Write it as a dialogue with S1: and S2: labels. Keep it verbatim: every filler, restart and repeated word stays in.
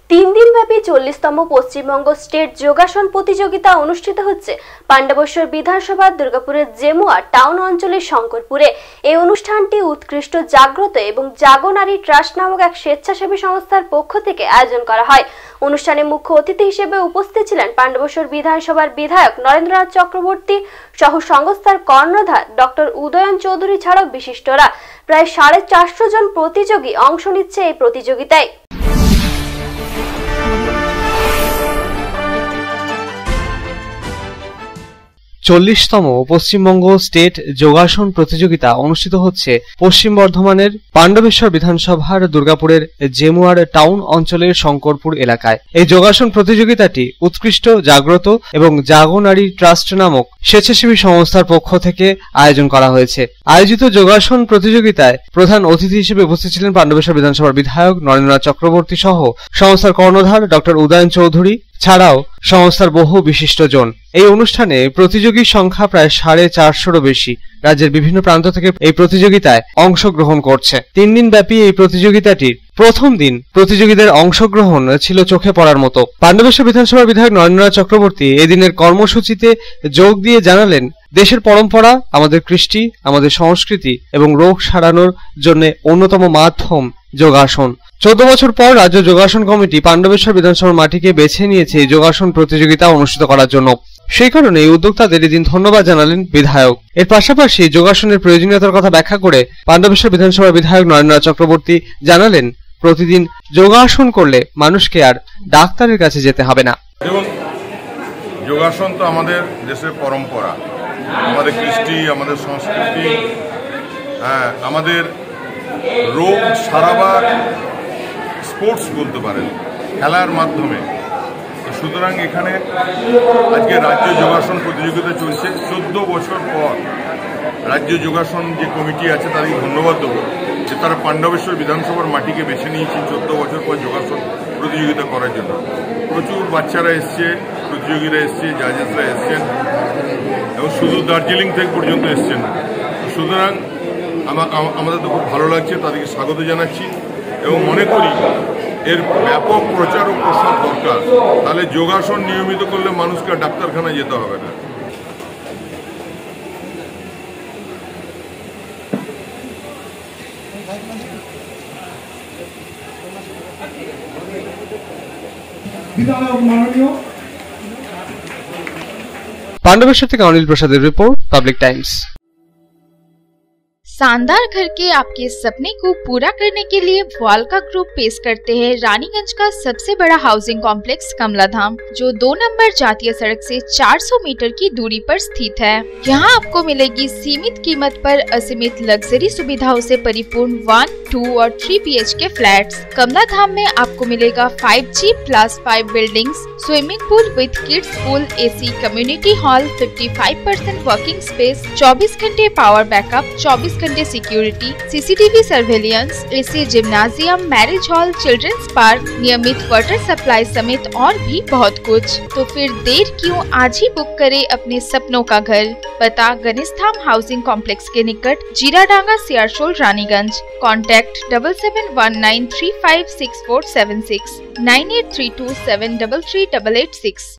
S1: तीन दिन व्यापी चल्लिशतम पश्चिमबंग स्टेट योगासन प्रतियोगिता अनुष्ठित হচ্ছে পাণ্ডবেশ্বর বিধানসভা দুর্গাপুরের জেমুয়া টাউন অঞ্চলের শঙ্করপুরে। এই অনুষ্ঠানটি উৎকৃষ্ট জাগ্রত এবং জাগো নারী ট্রাস্ট নামক এক স্বেচ্ছাসেবী সংস্থার পক্ষ থেকে আয়োজন করা হয়। অনুষ্ঠানে মুখ্য অতিথি হিসেবে উপস্থিত ছিলেন পাণ্ডবেশ্বর বিধানসভার বিধায়ক নরেন্দ্রনাথ চক্রবর্তী সহ সংস্থার কর্ণধার ডক্টর উদয়ন চৌধুরী ছাড়াও বিশিষ্টরা। প্রায় সাড়ে চারশো জন প্রতিযোগী অংশ নিচ্ছে এই প্রতিযোগিতায়।
S2: চল্লিশতম পশ্চিমবঙ্গ স্টেট যোগাসন প্রতিযোগিতা অনুষ্ঠিত হচ্ছে পশ্চিম বর্ধমানের পাণ্ডবেশ্বর বিধানসভার দুর্গাপুরের জেমুয়ার টাউন অঞ্চলের শঙ্করপুর এলাকায়। এই যোগাসন প্রতিযোগিতাটি উৎকৃষ্ট জাগ্রত এবং জাগো নারী ট্রাস্ট নামক স্বেচ্ছাসেবী সংস্থার পক্ষ থেকে আয়োজন করা হয়েছে। আয়োজিত যোগাসন প্রতিযোগিতায় প্রধান অতিথি হিসেবে উপস্থিত ছিলেন পাণ্ডবেশ্বর বিধানসভার বিধায়ক নরেন্দ্রনাথ চক্রবর্তী সহ সংস্থার কর্ণধার ডক্টর উদয়ন চৌধুরী ছাড়াও সংস্থার বহু বিশিষ্টজন। এই অনুষ্ঠানে প্রতিযোগীর সংখ্যা প্রায় সাড়ে চারশোরও বেশি। রাজ্যের বিভিন্ন প্রান্ত থেকে এই প্রতিযোগিতায় অংশগ্রহণ করছে। তিন দিন ব্যাপী এই প্রতিযোগিতাটির প্রথম দিন প্রতিযোগীদের অংশগ্রহণ ছিল চোখে পড়ার মতো। পাণ্ডবেশ্বর বিধানসভার বিধায়ক নরেন্দ্রনাথ চক্রবর্তী এদিনের কর্মসূচিতে যোগ দিয়ে জানালেন, দেশের পরম্পরা, আমাদের কৃষ্টি, আমাদের সংস্কৃতি এবং রোগ সারানোর জন্য অন্যতম মাধ্যম যোগাসন। চোদ্দ বছর পর রাজ্য যোগাসন কমিটি পাণ্ডবেশ্বর বিধানসভার মাটিকে বেছে নিয়েছে এই যোগাসন প্রতিযোগিতা অনুষ্ঠিত করার জন্য। সেই কারণে এই উদ্যোক্তাদের এদিন ধন্যবাদ জানালেন বিধায়ক। এর পাশাপাশি যোগাসনের প্রয়োজনীয়তার কথা ব্যাখ্যা করে পাণ্ডবেশ্বর বিধানসভার বিধায়ক নরেন্দ্রনাথ চক্রবর্তী জানালেন, প্রতিদিন যোগাসন করলে মানুষকে আর ডাক্তারের কাছে যেতে হবে না।
S3: দেখুন, যোগাসন তো আমাদের দেশের পরম্পরা, আমাদের কৃষ্টি, আমাদের সংস্কৃতি, হ্যাঁ, আমাদের রোগ সারাবার স্পোর্টস বলতে পারেন, খেলার মাধ্যমে। সুতরাং এখানে আজকে রাজ্য যোগাসন প্রতিযোগিতা চলছে। চোদ্দ বছর পর রাজ্য যোগাসন যে কমিটি আছে তাদেরকে ধন্যবাদ দেবো যে তারা পাণ্ডবেশ্বর বিধানসভার মাটিকে বেছে নিয়েছে চোদ্দ বছর পর যোগাসন প্রতিযোগিতা করার জন্য। প্রচুর বাচ্চারা এসছে, প্রতিযোগীরা এসছে, জাজেসরা এসছেন এবং শুধু দার্জিলিং থেকে পর্যন্ত এসছেন। সুতরাং আমাদের তো খুব ভালো লাগছে, তাদেরকে স্বাগত জানাচ্ছি এবং মনে করি এর ব্যাপক প্রচার ও প্রসার দরকার। তাহলে যোগাসন নিয়মিত করলে মানুষকে ডাক্তারখানায় যেতে হবে না।
S2: पांडवेश्वर থেকে অনিল প্রসাদের রিপোর্ট, পাবলিক টাইমস।
S4: शानदार घर के आपके सपने को पूरा करने के लिए वालका ग्रुप पेश करते हैं रानीगंज का सबसे बड़ा हाउसिंग कॉम्प्लेक्स कमला धाम, जो दो नंबर जातीय सड़क से चार सौ मीटर की दूरी पर स्थित है। यहाँ आपको मिलेगी सीमित कीमत पर असीमित लग्जरी सुविधाओं से परिपूर्ण वन, टू और three B H K flats. Kamala Dham में आपको मिलेगा five G plus five buildings, swimming pool with kids pool, AC community hall, पचपन परसेंट वर्किंग स्पेस, चौबीस घंटे पावर बैकअप, चौबीस घंटे security, CCTV surveillance, AC gymnasium, marriage hall, children's park, नियमित water supply समेत और भी बहुत कुछ। तो फिर देर क्यों, आज ही बुक करें अपने सपनों का घर। पता गणेशधाम हाउसिंग कॉम्प्लेक्स के निकट, Jiradanga, Siarsole, Raniganj. Contact double seven one nine three five six four seven six, nine eight three two seven double three double eight six.